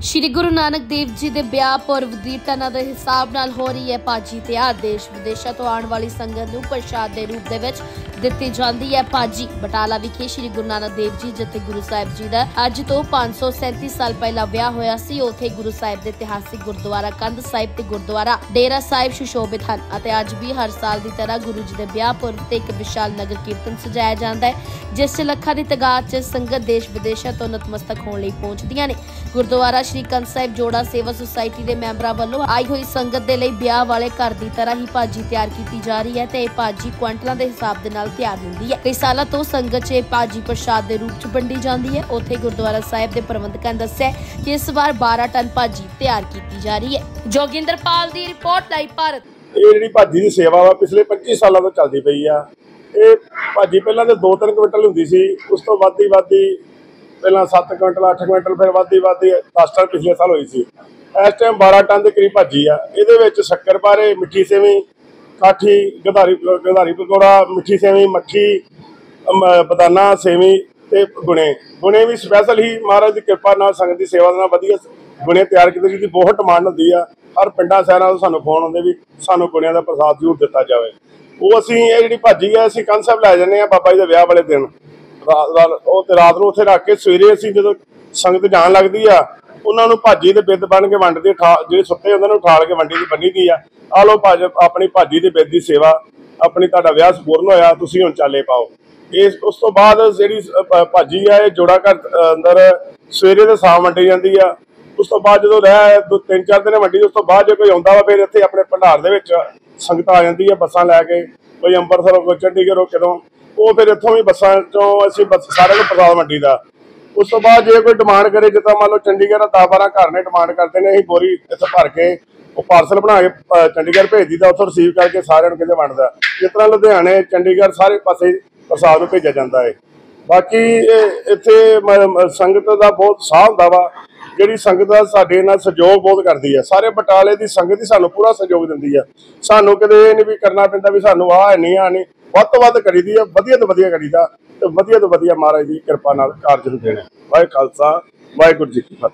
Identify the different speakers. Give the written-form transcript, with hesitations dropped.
Speaker 1: श्री गुरु नानक देव जी के ब्याह पुरब दी टना के हिसाब नाल हो रही है भाजी तैयार। देश विदेशों तो आने वाली संगत नूं प्रसाद के रूप दे दित्ती जाती है भाजी। बटाला विखे श्री गुरु नानक देव जी जथे गुरु साहिब जी का अज तो 537 साल पहला ब्याह होया सी। उत्थे गुरु साहिब के इतिहासिक गुरुद्वारा कंध साहिब ते गुरुद्वारा डेरा साहिब सुशोभित हैं। अज भी हर साल की तरह गुरु जी के ब्याह पुरब ते एक विशाल नगर कीर्तन सजाया जाता है, जिस लखा की तगाद च संगत देश विदेशों तो नतमस्तक होने पहुंचदियां ने। गुरुद्वारा श्री कंध साहिब जोड़ा सेवा सोसायटी के मैंबरों वालों आई हुई संगत के लिए ब्याह वाले घर की तरह ही भाजी तैयार की जा रही है। ते भाजी क्वांटलों के हिसाब के नाल तैयार होंदी है। कई सालों तो संगत च भाजी प्रसाद के रूप च वंडी जाती है। उत्थे गुरुद्वारा साहिब के प्रबंधकों ने दस्सिया कि इस बार 12 टन भाजी तैयार की जा रही है। जोगिंदर पाल की रिपोर्ट लाइव भारत।
Speaker 2: ये जी भाजी की सेवा वा पिछले 25 सालों तो चलती पई आ। ये भाजी पहला तो 2-3 क्विंटल होंदी सी, उस तो वधदी पहला 7 क्विंटल 8 क्विंटल फिर वधदी 10 टन पिछले साल हुई सी। इस टाइम 12 टन के करीब भाजी आ। ये शक्कर बारे, मिट्ठी सेवी, काठी, गधारी पकौड़ा, मिट्ठी सेवी, मट्ठी, बदाना सेवी ते गुणे भी स्पैशल ही महाराज की कृपा नाल संगत की सेवा नाल वधिया गुणे तैयार कीते। जिहदी बहुत डिमांड होंदी आ। हर पिंडां शहरां तो सानूं फोन आउंदे भी सानूं गुणियां दा प्रसाद जरूर दिता जाए। वो असीं ये जिहड़ी भाजी आ असीं कंध साहिब लै जाने आ बाबा जी दे विआह वाले दिन। रात नूं उत्थे रख के सवेरे असीं जदों संगत जाण लगदी आ उन्हां नूं भाजी दे बिद बन के वंडदे, ਜਿਹੜੇ ਸੁੱਤੇ ਉਹਨਾਂ ਨੂੰ ਉਠਾਲ ਕੇ ਵੰਡੀ ਦੀ ਬੰਨੀ ਦੀ ਆ। ਆ ਲੋ ਆਪਣੀ ਭਾਜੀ ਦੇ ਬਿਦ ਦੀ ਸੇਵਾ, ਆਪਣੀ ਤੁਹਾਡਾ ਵਿਆਹ ਸੰਪੂਰਨ ਹੋਇਆ, ਤੁਸੀਂ ਹੁਣ ਚਾਲੇ ਪਾਓ। ਇਸ ਉਸ ਤੋਂ ਬਾਅਦ ਜਿਹੜੀ ਭਾਜੀ ਆ ਇਹ ਜੋੜਾ ਘਰ ਅੰਦਰ ਸਵੇਰੇ ਤੇ ਸ਼ਾਮ ਵੰਡੀ ਜਾਂਦੀ ਆ। ਉਸ ਤੋਂ ਬਾਅਦ ਜਦੋਂ ਰਹਿ 3-4 ਦਿਨ ਵੰਡੀ, ਉਸ ਤੋਂ ਬਾਅਦ ਜੇ ਕੋਈ ਆਉਂਦਾ ਵਾ ਫਿਰ ਇੱਥੇ ਆਪਣੇ ਭੰਡਾਰ ਦੇ ਵਿੱਚ ਸੰਗਤ ਆ ਜਾਂਦੀ ਆ ਬੱਸਾਂ ਲੈ ਕੇ, ਕੋਈ ਅੰਮ੍ਰਿਤਸਰੋਂ, ਕੋਈ ਚੰਡੀਗੜ੍ਹੋਂ, ਕਿਤੋਂ ਉਹ ਫਿਰ ਇੱਥੋਂ ਵੀ ਬੱਸਾਂ ਚੋਂ ਅਸੀਂ ਸਾਰਿਆਂ ਨੂੰ ਪ੍ਰਸਾਦ ਵੰਡੀ ਦਾ। उस तो बाद जो कोई डिमांड करे, जिदा मान लो चंडीगढ़ 10-12 घर ने डिमांड करते हैं, अं बोरी इतने भर के पार्सल बना के चंडीगढ़ भेज दी, उतो रिसीव करके सारे कहते वंडदा। जिस तरह लुधियाने, चंडीगढ़ सारे पासे प्रसाद भेजा जाता है। बाकी इत्थे संगत का बहुत उत्साह होंदा वा। जिहड़ी संगत साडे नाल सहयोग बहुत करती है। सारे बटाले की संगत ही सानूं पूरा सहयोग दिंदी है। सानूं कदे इह नहीं भी करना पैंदा भी सानूं आह है नहीं, आह नहीं, ਵੱਧ ਤੋਂ ਵੱਧ ਕਰੀਦੀ ਆ, ਵਧੀਆ ਤੋਂ ਵਧੀਆ ਕਰੀਦਾ ਤੇ ਵਧੀਆ ਤੋਂ ਵਧੀਆ ਮਹਾਰਾਜ ਦੀ ਕਿਰਪਾ ਨਾਲ ਕਾਰਜ ਹੁੰਦੇ ਨੇ। ਵਾਹਿਗੁਰੂ ਖਾਲਸਾ, ਵਾਹਿਗੁਰੂ ਜੀ ਕੀ ਫਤਿਹ।